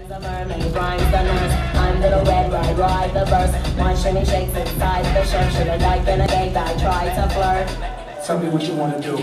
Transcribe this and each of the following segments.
The mermaid rhymes the nurse under the red ride, ride the verse. One shimmy shakes inside the shirt. Should a dyke and a gay guy try to flirt? Tell me what you wanna do.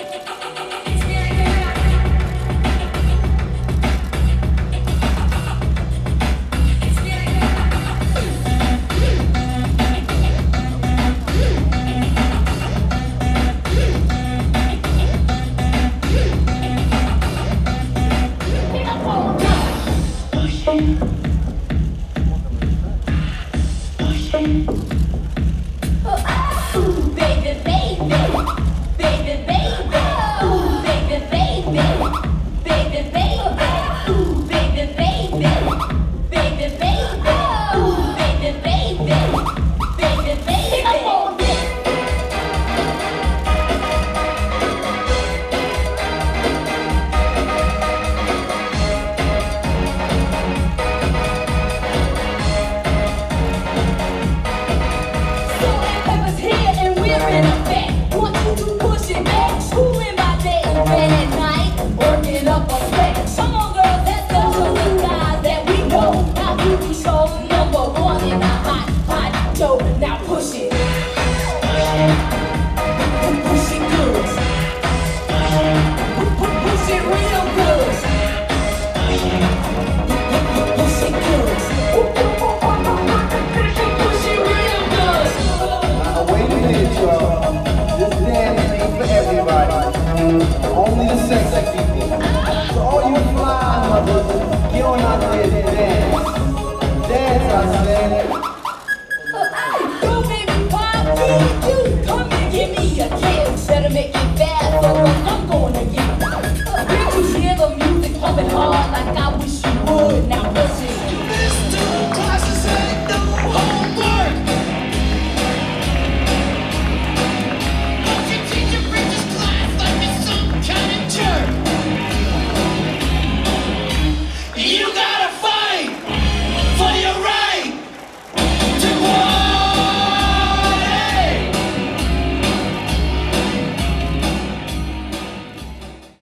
Now push it. Push it good. Push it real good. Push it good. Push it real good. Wait a minute, y'all. This dance ain't for everybody. Only the sexy people. So all you fly mothers, get on out there and dance. Dance, I said.